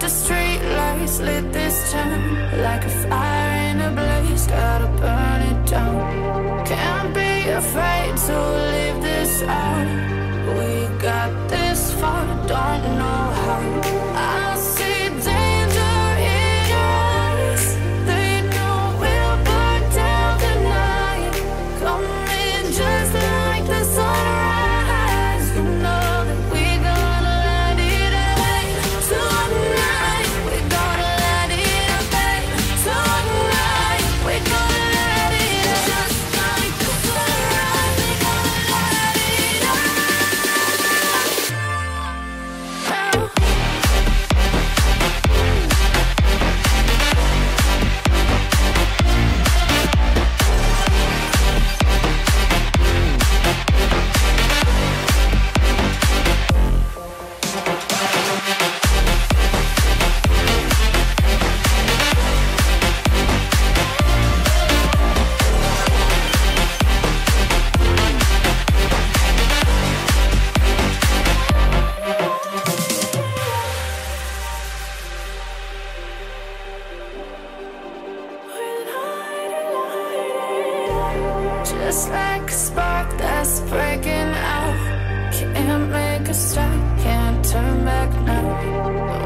the street lights lit this town like a fire in a blaze, gotta burn it down. Can't be afraid to leave this out. We got this far, don't know how. I see danger in your eyes. They know we'll burn down the night. Coming just like the sunrise. You know that we gonna let it rain. Tonight we gonna let it rain. Tonight we gonna let it rain. Just like the sunrise, we gonna let it rain. Just like a spark that's breaking out. Can't make a stop, can't turn back now.